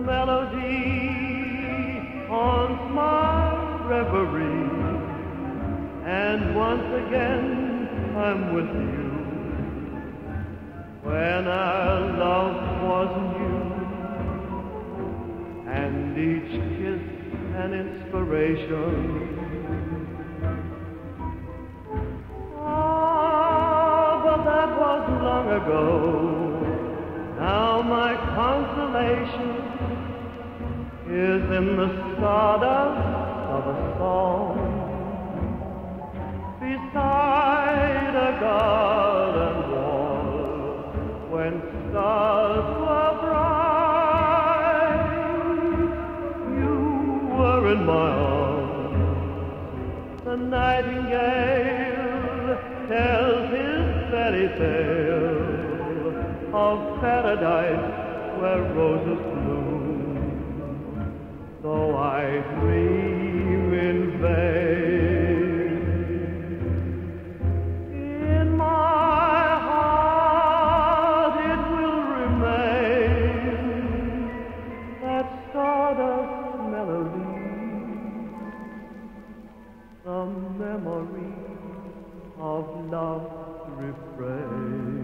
melody haunts my reverie, and once again I'm with you. When our love was new, and each kiss an inspiration. Ah, but that was long ago. Now my consolation is in the stardust of a song beside a garden wall when stars were bright. You were in my arms. The nightingale tells his fairy tale of paradise where roses bloom, though I dream in vain. In my heart it will remain, that stardust melody, the memory of love's refrain.